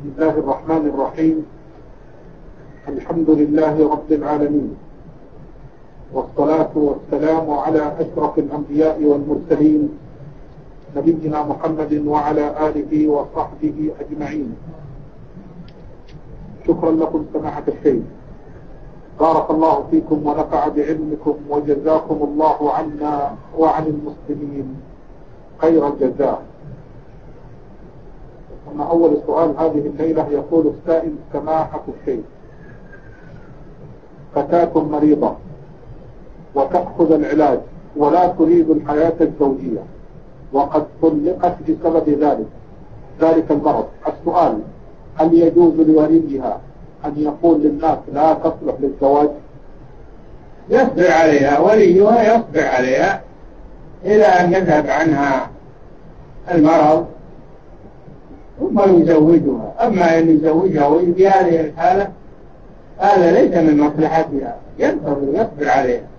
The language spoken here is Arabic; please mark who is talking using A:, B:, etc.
A: بسم الله الرحمن الرحيم. الحمد لله رب العالمين، والصلاة والسلام على أشرف الأنبياء والمرسلين نبينا محمد وعلى آله وصحبه أجمعين. شكرا لكم سماحة الشيخ، بارك الله فيكم ونفع بعلمكم، وجزاكم الله عنا وعن المسلمين خير الجزاء. أما أول سؤال هذه الليلة، يقول السائل: سماحة الشيخ، فتاة مريضة وتأخذ العلاج ولا تريد الحياة الزوجية وقد طلقت بسبب ذلك المرض. السؤال: هل يجوز لوليها أن يقول للناس لا تصلح للزواج؟
B: يصبر عليها، وليها يصبر عليها إلى أن يذهب عنها المرض ثم يزوجها. أما أن يزوجها وهي في هذه الحالة هذا ليس من مصلحتها، يصبر عليها.